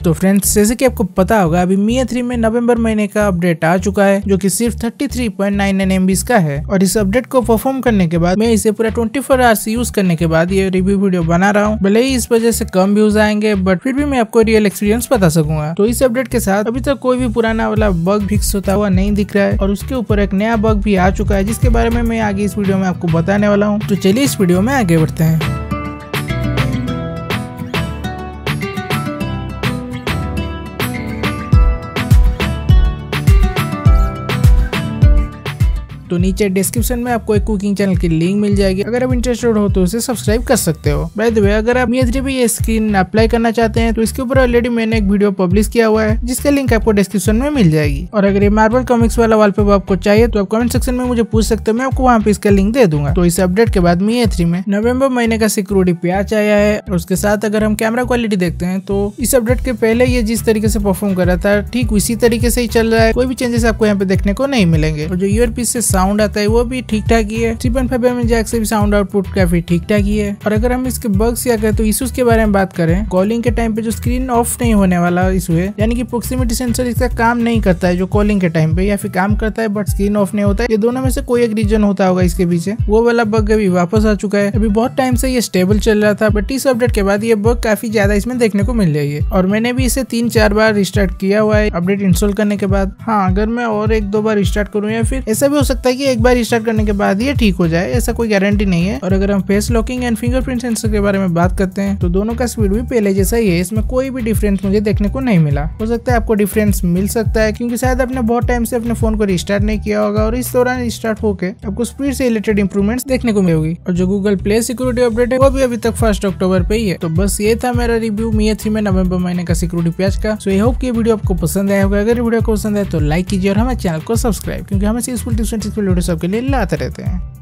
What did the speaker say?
तो फ्रेंड्स, जैसे कि आपको पता होगा अभी MIUI 3 में नवंबर महीने का अपडेट आ चुका है जो कि सिर्फ 33.99 MB का है। और इस अपडेट को परफॉर्म करने के बाद मैं इसे पूरा 24 आवर्स यूज करने के बाद ये रिव्यू वीडियो बना रहा हूँ। भले ही इस वजह से कम व्यूज आएंगे बट फिर भी मैं आपको रियल एक्सपीरियंस बता सकूंगा। तो इस अपडेट के साथ अभी तक कोई भी पुराना वाला बग फिक्स होता हुआ नहीं दिख रहा है और उसके ऊपर एक नया बग भी आ चुका है जिसके बारे में मैं आगे इस वीडियो में आपको बताने वाला हूँ। तो चलिए इस वीडियो में आगे बढ़ते हैं। तो नीचे डिस्क्रिप्शन में आपको एक कुकिंग चैनल की लिंक मिल जाएगी। अगर आप इंटरेस्टेड हो तो उसे सब्सक्राइब कर सकते हो। बाय द वे, अगर आप MIUI 3 पे ये स्क्रीन अप्लाई करना चाहते हैं तो इसके ऊपर ऑलरेडी मैंने एक वीडियो पब्लिश किया हुआ है जिसका लिंक आपको डिस्क्रिप्शन में मिल जाएगी। और अगर ये मार्वल कॉमिक्स वाला वॉलपेपर आपको चाहिए तो आप कमेंट सेक्शन में मुझे पूछ सकते हो, मैं आपको वहाँ पे इसका लिंक दे दूंगा। तो इस अपडेट के बाद MIUI 3 में नवंबर महीने का सिक्योरिटी पैच आया है और उसके साथ अगर हम कैमरा क्वालिटी देखते हैं तो इस अपडेट के पहले ये जिस तरीके से परफॉर्म कर रहा था ठीक उसी तरीके से ही चल रहा है। कोई भी चेंजेस आपको यहाँ पे देखने को नहीं मिलेंगे। और जो ईयरपीस से साउंड आता है वो भी ठीक ठाक ही है। 3.5 mm जैक से भी साउंड आउटपुट काफी ठीक ठाक ही है। और अगर हम इसके बग्स या कहें तो इश्यूज के बारे में बात करें, कॉलिंग के टाइम पे जो स्क्रीन ऑफ नहीं होने वाला इशू है, यानी कि प्रोक्सिमिटी सेंसर इसका काम नहीं करता है जो कॉलिंग के टाइम पे, या फिर काम करता है बट स्क्रीन ऑफ नहीं होता है। ये दोनों में से कोई एक रीजन होता होगा इसके पीछे। वो वाला बग अभी वापस आ चुका है। अभी बहुत टाइम से ये स्टेबल चल रहा था बट इस अपडेट के बाद ये बग काफी ज्यादा इसमें देखने को मिल जाएगी। और मैंने भी इसे 3-4 बार रिस्टार्ट किया हुआ है अपडेट इंस्टॉल करने के बाद। हाँ, अगर मैं और 1-2 बार रिस्टार्ट करूँ या फिर ऐसा भी हो सकता है कि एक बार रिस्टार्ट करने के बाद ये ठीक हो जाए, ऐसा कोई गारंटी नहीं है। और अगर हम face locking and fingerprint sensor के बारे में बात करते हैं तो दोनों का स्पीड भी पहले जैसा ही है। इसमें कोई भी डिफरेंस मुझे देखने को नहीं मिला। हो सकता है आपको डिफरेंस मिल सकता है क्योंकि शायद आपने बहुत टाइम से अपने फोन को रिस्टार्ट नहीं किया होगा और इस दौरान रिस्टार्ट होकर आपको स्पीड से रिलेटेड इंप्रूवमेंट्स देखने को मिलेगी। और जो गूगल प्ले सिक्योरिटी अपडेट है वो भी अभी तक 1 अक्टूबर पे ही है। तो बस ये था मेरा रिव्यू MIUI 3 में नवंबर महीने का सिक्योरिटी पैच का। सो आई होप कि ये वीडियो आपको पसंद आया होगा। अगर वीडियो को पसंद आए तो लाइक कीजिए और हमारे चैनल को सब्सक्राइब, क्योंकि हमें useful tips and tricks video सबके लिए लाते रहते हैं।